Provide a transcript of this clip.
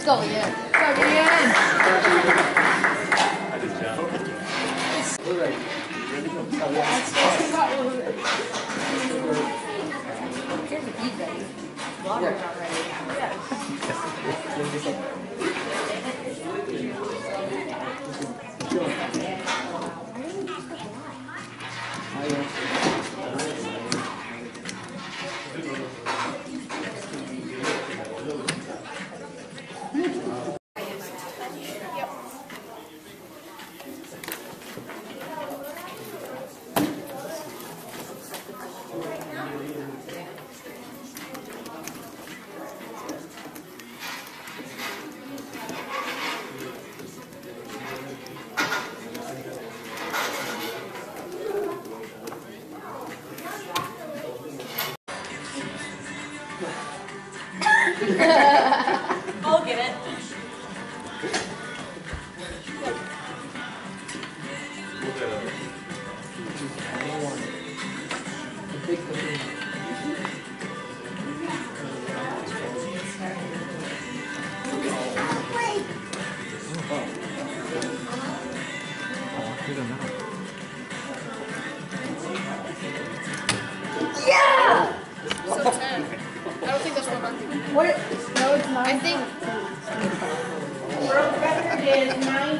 go again. Go again. We're ready. Here's the beat ready. Water's not ready. I'll get it. Yeah! So 10. I don't think that's 100. What? No, it's not. I think World record is 9.